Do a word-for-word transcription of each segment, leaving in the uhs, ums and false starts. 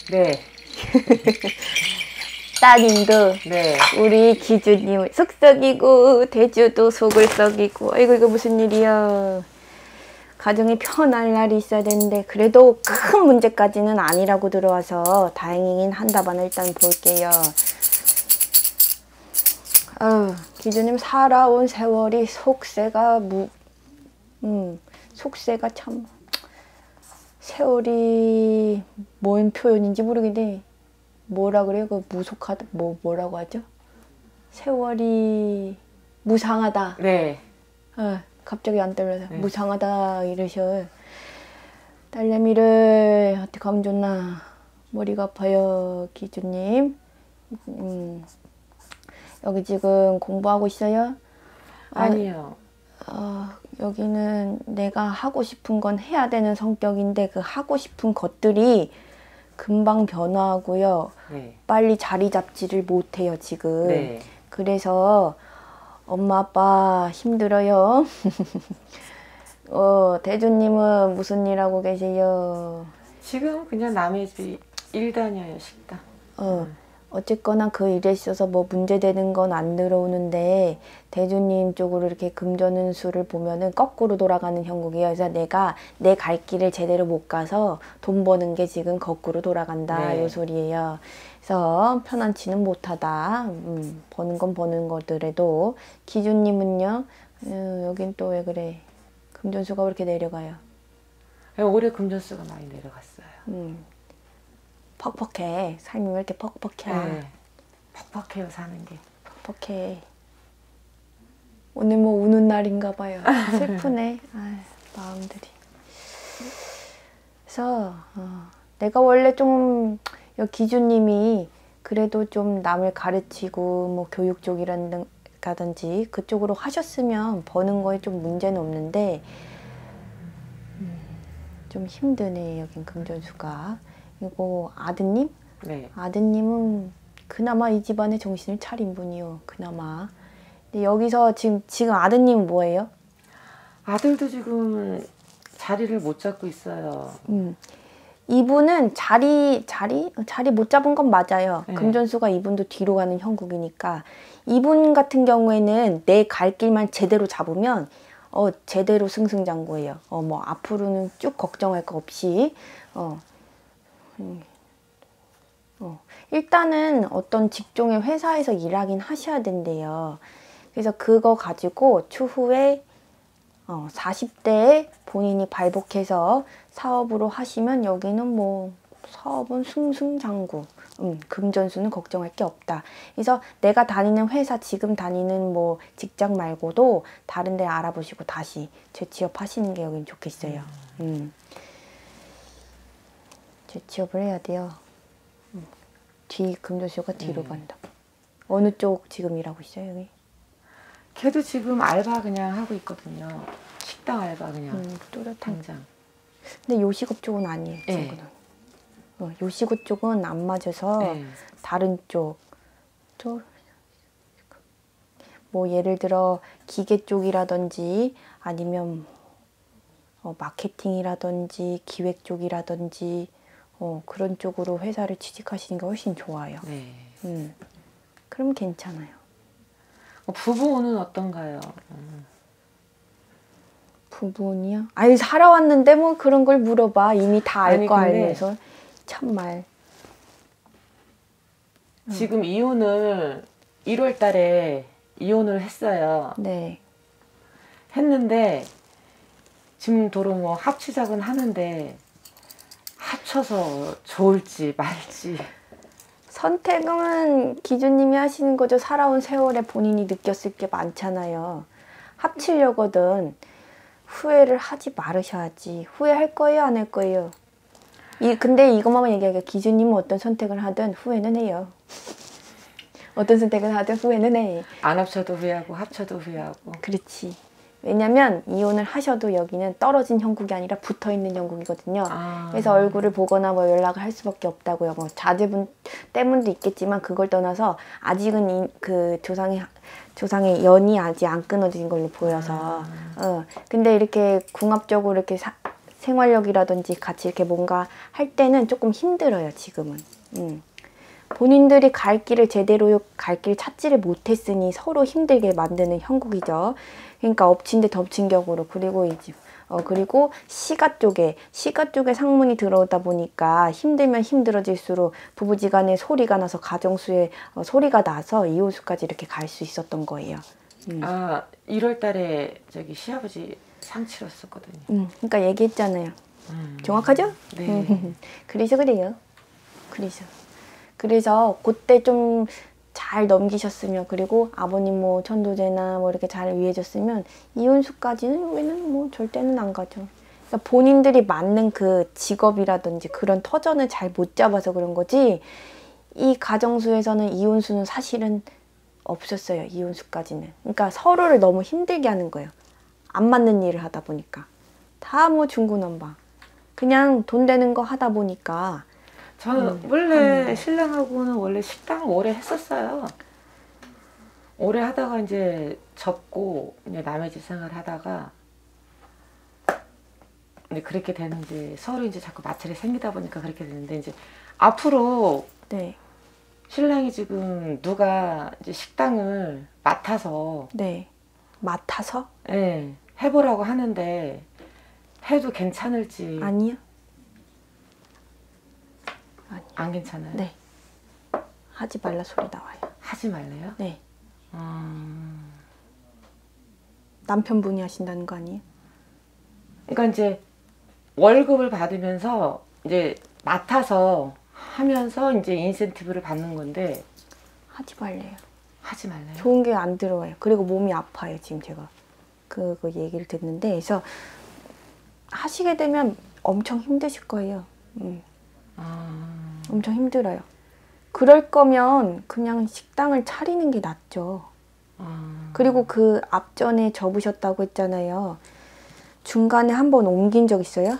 네. 따님도 네. 우리 기주님 속 썩이고 대주도 속을 썩이고 아이고 이거 무슨 일이야. 가정이 편할 날이 있어야 되는데 그래도 큰 문제까지는 아니라고 들어와서 다행이긴 한다만 일단 볼게요. 아유, 기주님 살아온 세월이 속세가 무, 음, 속세가 참 세월이 뭔 표현인지 모르겠네. 뭐라 그래요? 그 무속하다 뭐 뭐라고 하죠? 세월이 무상하다. 네. 어, 갑자기 안 떨려서 네. 무상하다 이러셔. 딸내미를 어떻게 하면 좋나? 머리가 아파요, 기주님. 음, 여기 지금 공부하고 있어요? 아니요. 아, 어, 여기는 내가 하고 싶은 건 해야 되는 성격인데 그 하고 싶은 것들이 금방 변화하고요. 네. 빨리 자리 잡지를 못해요, 지금. 네. 그래서 엄마, 아빠 힘들어요. 어, 대주님은 무슨 일 하고 계세요? 지금 그냥 남의 집 일 다녀요, 식당. 어, 어쨌거나 그 일에 있어서 뭐 문제되는 건 안 들어오는데 대주님 쪽으로 이렇게 금전운수를 보면은 거꾸로 돌아가는 형국이에요. 그래서 내가 내 갈 길을 제대로 못 가서 돈 버는 게 지금 거꾸로 돌아간다. 네. 요 소리예요. 그래서 편안치는 못하다. 음, 버는 건 버는 거더라도 기준님은요. 어, 여긴 또 왜 그래. 금전수가 왜 이렇게 내려가요? 올해 금전수가 많이 내려갔어요. 음, 퍽퍽해. 삶이 왜 이렇게 퍽퍽해. 네. 퍽퍽해요, 사는 게. 퍽퍽해. 오늘 뭐 우는 날인가 봐요. 슬프네. 아유, 마음들이. 그래서 어, 내가 원래 좀 기주님이 그래도 좀 남을 가르치고 뭐 교육 쪽이라든지 그쪽으로 하셨으면 버는 거에 좀 문제는 없는데 음, 좀 힘드네 여긴 금전수가. 이거 아드님? 네. 아드님은 그나마 이 집안의 정신을 차린 분이요. 그나마. 근데 여기서 지금 지금 아드님은 뭐예요? 아들도 지금 자리를 못 잡고 있어요. 음. 이분은 자리 자리 자리 못 잡은 건 맞아요. 네. 금전수가 이분도 뒤로 가는 형국이니까 이분 같은 경우에는 내 갈 길만 제대로 잡으면 어 제대로 승승장구예요. 어 뭐 앞으로는 쭉 걱정할 거 없이 어. 음. 어, 일단은 어떤 직종의 회사에서 일하긴 하셔야 된대요. 그래서 그거 가지고 추후에 어, 사십 대에 본인이 발복해서 사업으로 하시면 여기는 뭐 사업은 승승장구. 음, 금전수는 걱정할 게 없다. 그래서 내가 다니는 회사, 지금 다니는 뭐 직장 말고도 다른 데 알아보시고 다시 재취업 하시는 게 여긴 좋겠어요. 음. 재취업을 해야 돼요. 음. 뒤 금전수가 뒤로 네. 간다. 어느 쪽 지금 일하고 있어요, 여기? 걔도 지금 알바 그냥 하고 있거든요. 식당 알바 그냥. 음, 뚜렷한. 당장. 근데 요식업 쪽은 아니에요, 네. 친구는. 어, 요식업 쪽은 안 맞아서 네. 다른 쪽. 또, 뭐 예를 들어 기계 쪽이라든지 아니면 어, 마케팅이라든지 기획 쪽이라든지 어, 그런 쪽으로 회사를 취직하시는 게 훨씬 좋아요. 네. 음, 그럼 괜찮아요. 부부는 어떤가요? 음. 부분이요? 아니 살아왔는데 뭐 그런 걸 물어봐. 이미 다 알 거 알면서 참말. 지금 음. 이혼을 일월 달에 이혼을 했어요. 네. 했는데 지금 도로 뭐 합치작은 하는데 합쳐서 좋을지 말지. 선택은 기준님이 하시는 거죠. 살아온 세월에 본인이 느꼈을 게 많잖아요. 합치려거든 후회를 하지 말으셔야지. 후회할 거예요, 안 할 거예요? 이 근데 이것만 얘기하기가 기준님은 어떤 선택을 하든 후회는 해요. 어떤 선택을 하든 후회는 해. 안 합쳐도 후회하고 합쳐도 후회하고. 그렇지. 왜냐면 이혼을 하셔도 여기는 떨어진 형국이 아니라 붙어있는 형국이거든요. 아. 그래서 얼굴을 보거나 뭐 연락을 할 수밖에 없다고요. 뭐 자제분 때문도 있겠지만 그걸 떠나서 아직은 이, 그 조상의 조상의 연이 아직 안 끊어진 걸로 보여서. 아. 어. 근데 이렇게 궁합적으로 이렇게 사, 생활력이라든지 같이 이렇게 뭔가 할 때는 조금 힘들어요, 지금은. 음. 본인들이 갈 길을 제대로 갈 길 찾지를 못했으니 서로 힘들게 만드는 형국이죠. 그러니까 엎친 데 덮친 격으로. 그리고 이제 어 그리고 시가 쪽에 시가 쪽에 상문이 들어오다 보니까 힘들면 힘들어질수록 부부지간에 소리가 나서 가정수에 어, 소리가 나서 이혼수까지 이렇게 갈 수 있었던 거예요. 음. 아, 일월 달에 저기 시아버지 상 치렀었거든요. 음, 그러니까 얘기했잖아요. 음. 정확하죠? 네. 그래서 그래요. 그래서 그래서 그때 좀 잘 넘기셨으면, 그리고 아버님 뭐 천도제나 뭐 이렇게 잘 위해줬으면 이혼수까지는 여기는 뭐 절대는 안 가죠. 그러니까 본인들이 맞는 그 직업이라든지 그런 터전을 잘 못 잡아서 그런 거지, 이 가정수에서는 이혼수는 사실은 없었어요. 이혼수까지는. 그러니까 서로를 너무 힘들게 하는 거예요. 안 맞는 일을 하다 보니까. 다 뭐 중구난방. 그냥 돈 되는 거 하다 보니까. 저는 음, 원래 신랑하고는 원래 식당 오래 했었어요. 오래 하다가 이제 접고 이제 남의 집 생활 하다가 이제 그렇게 되는지 서로 이제 자꾸 마찰이 생기다 보니까 그렇게 되는데, 이제 앞으로 네. 신랑이 지금 누가 이제 식당을 맡아서 네. 맡아서? 예, 해보라고 하는데 해도 괜찮을지. 아니요. 아니요. 안 괜찮아요? 네. 하지 말라 소리 나와요. 하지 말래요? 네. 음... 남편분이 하신다는 거 아니에요? 그러니까 이제 월급을 받으면서 이제 맡아서 하면서 이제 인센티브를 받는 건데 하지 말래요. 하지 말래요? 좋은 게 안 들어와요. 그리고 몸이 아파요, 지금 제가. 그거 얘기를 듣는데, 그래서 하시게 되면 엄청 힘드실 거예요. 음. 아... 엄청 힘들어요. 그럴 거면 그냥 식당을 차리는 게 낫죠. 아... 그리고 그 앞전에 접으셨다고 했잖아요. 중간에 한번 옮긴 적 있어요?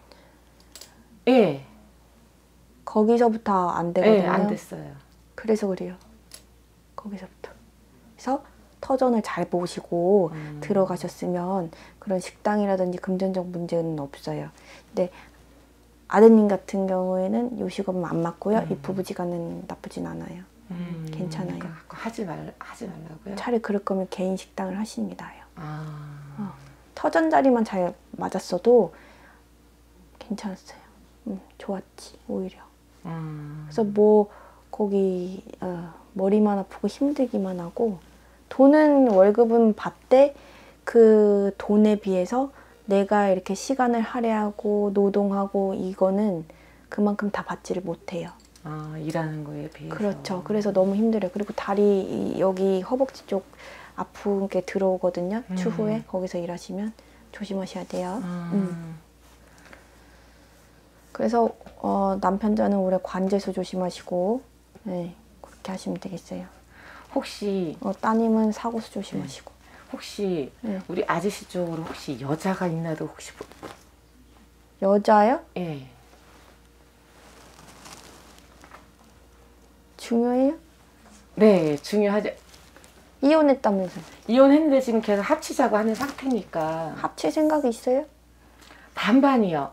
예. 거기서부터 안 되거든요. 예, 안 됐어요. 그래서 그래요. 거기서부터. 그래서 터전을 잘 보시고 음. 들어가셨으면 그런 식당이라든지 금전적 문제는 없어요. 근데 아드님 같은 경우에는 요식업은 안 맞고요. 음. 이 부부지간은 나쁘진 않아요. 음, 괜찮아요. 그러니까 하지 말 하지 말라고요? 차라리 그럴 거면 개인 식당을 하시는 게 나아요. 아... 어. 터전 자리만 잘 맞았어도 괜찮았어요. 음, 좋았지 오히려. 음... 그래서 뭐 거기 어, 머리만 아프고 힘들기만 하고, 돈은 월급은 받되 그 돈에 비해서 내가 이렇게 시간을 할애하고 노동하고 이거는 그만큼 다 받지를 못해요. 아, 일하는 거에 비해서. 그렇죠. 그래서 너무 힘들어요. 그리고 다리 여기 허벅지 쪽 아픈 게 들어오거든요. 음. 추후에 거기서 일하시면 조심하셔야 돼요. 음. 음. 그래서 어, 남편자는 올해 관제수 조심하시고, 네, 그렇게 하시면 되겠어요. 혹시 어, 따님은 사고수 조심하시고. 혹시 네. 우리 아저씨 쪽으로 혹시 여자가 있나도 혹시 보... 여자요? 예. 중요해요? 네, 중요하죠. 이혼했다면서요. 이혼했는데 지금 계속 합치자고 하는 상태니까. 합칠 생각이 있어요? 반반이요.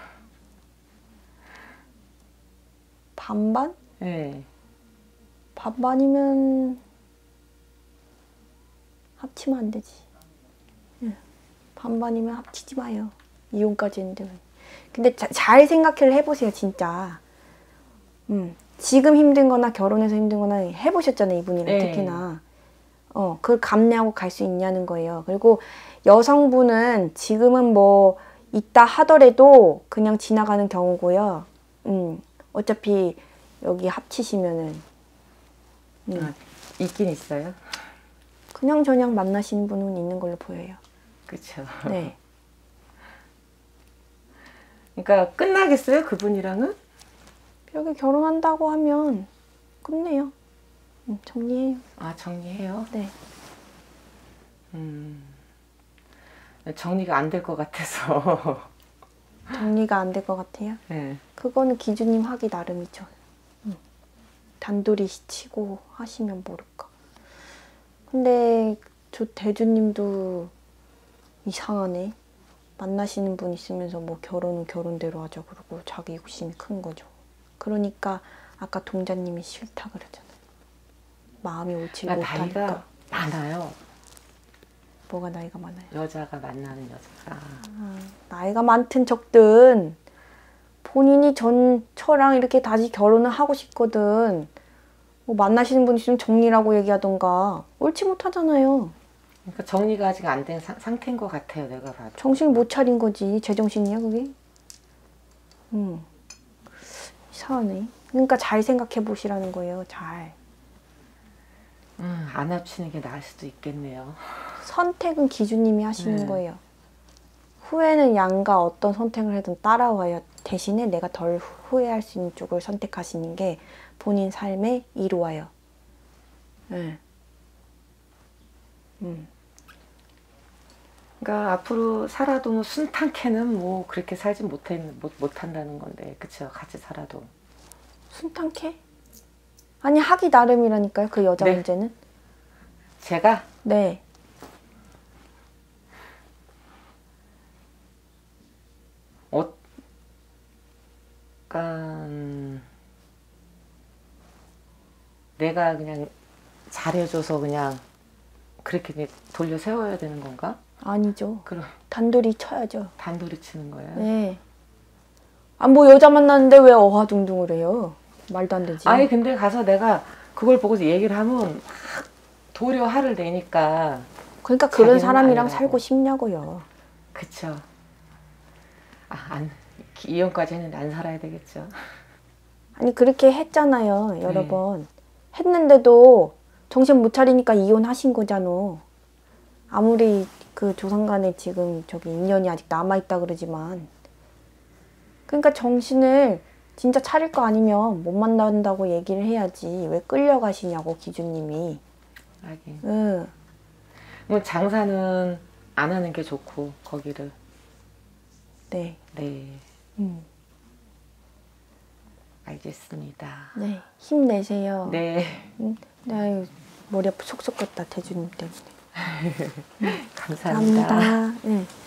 반반? 네. 반반이면 합치면 안 되지. 예. 반반이면 합치지 마요. 이혼까지 했는데. 근데 자, 잘 생각을 해보세요, 진짜. 음. 지금 힘든 거나 결혼해서 힘든 거나 해보셨잖아요, 이분이랑. 네. 특히나. 어, 그걸 감내하고 갈 수 있냐는 거예요. 그리고 여성분은 지금은 뭐 있다 하더라도 그냥 지나가는 경우고요. 음. 어차피 여기 합치시면은 음. 아, 있긴 있어요. 그냥 저냥 만나시는 분은 있는 걸로 보여요. 그렇죠. 네. 그러니까 끝나겠어요, 그분이랑은? 여기 결혼한다고 하면 끝내요. 음, 정리해요. 아, 정리해요? 네. 음. 정리가 안 될 것 같아서. 정리가 안 될 것 같아요. 네. 그거는 기준님 하기 나름이죠. 음. 단둘이 치고 하시면 모를까. 근데 저 대주님도 이상하네. 만나시는 분 있으면서 뭐 결혼은 결혼대로 하자 그러고 자기 욕심이 큰 거죠. 그러니까 아까 동자님이 싫다 그러잖아요. 마음이 옳지 못하니까. 나이가 많아요. 뭐가 나이가 많아요? 여자가 만나는 여자가. 아, 나이가 많든 적든 본인이 전 저랑 이렇게 다시 결혼을 하고 싶거든. 뭐 만나시는 분 있으면 정리라고 얘기하던가. 옳지 못하잖아요. 그러니까 정리가 아직 안 된 상태인 것 같아요. 내가 봐도. 정신을 못 차린 거지. 제정신이야 그게? 음. 이상하네. 그러니까 잘 생각해 보시라는 거예요. 잘. 음, 안 합치는 게 나을 수도 있겠네요. 선택은 기준님이 하시는 네. 거예요. 후회는 양가 어떤 선택을 해도 따라와요. 대신에 내가 덜 후회할 수 있는 쪽을 선택하시는 게 본인 삶에 이로와요. 네. 음. 그러니까 앞으로 살아도 뭐 순탄케는 뭐 그렇게 살지 못해, 못, 못한다는 건데, 그쵸? 같이 살아도. 순탄케? 아니 하기 나름이라니까요. 그 여자 네. 문제는. 제가 네. 약간 내가 그냥 잘해줘서 그냥 그렇게 그냥 돌려 세워야 되는 건가? 아니죠. 그럼 단돌이 쳐야죠. 단돌이 치는 거예요? 네. 아, 뭐 여자 만났는데 왜 어화둥둥을 해요? 말도 안 되지. 아니 근데 가서 내가 그걸 보고서 얘기를 하면 막 도리어 화를 내니까. 그러니까 그런 자기는 사람이랑 아니라고. 살고 싶냐고요. 그쵸. 아, 안, 이혼까지 했는데 안 살아야 되겠죠. 아니 그렇게 했잖아요. 여러 네. 번. 했는데도 정신 못 차리니까 이혼하신 거잖아. 아무리 그 조상간에 지금 저기 인연이 아직 남아있다 그러지만. 그러니까 정신을 진짜 차릴 거 아니면 못 만난다고 얘기를 해야지. 왜 끌려가시냐고 기준님이. 하긴. 응. 뭐 장사는 안 하는 게 좋고 거기를. 네. 네. 음. 알겠습니다. 네. 힘내세요. 네. 음. 아유, 머리 아파 속 썩었다 대주님 때문에. 감사합니다. 감사합니다. 네.